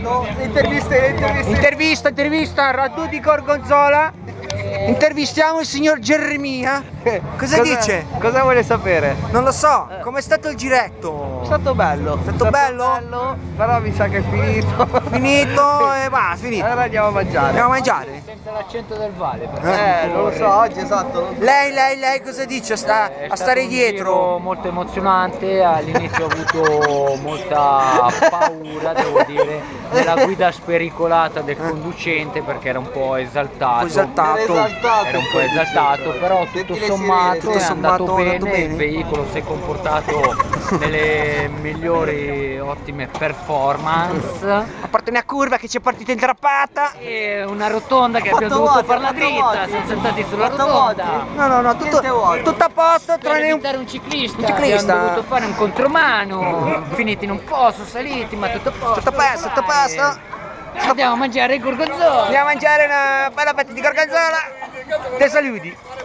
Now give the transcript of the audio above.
Intervista, Radù di Gorgonzola. Intervistiamo il signor Geremia. Cosa dice? Cosa vuole sapere? Non lo so, com'è stato il giretto? È stato bello. È stato bello? Però mi sa che è finito. Finito e va, finito. Allora andiamo a mangiare. Andiamo a mangiare? Senza l'accento del Vale. Non lo so, oggi esatto. Lei cosa dice a stare dietro? Molto emozionante, all'inizio ho avuto molta paura, devo dire, della guida spericolata del conducente perché era un po' esaltato. Era un po' esaltato, però tutto sommato è andato bene, il veicolo si è comportato nelle migliori ottime performance. A parte una curva che ci è partita intrappata. E una rotonda che abbiamo dovuto farla dritta, siamo saltati sulla rotonda. No, tutto a posto, Per tranne evitare un ciclista, abbiamo dovuto fare un contromano, finiti in un posto, saliti, ma tutto a posto. Tutto a posto. Andiamo a mangiare il gorgonzola. Andiamo a mangiare una bella fetta di gorgonzola. Te saluti.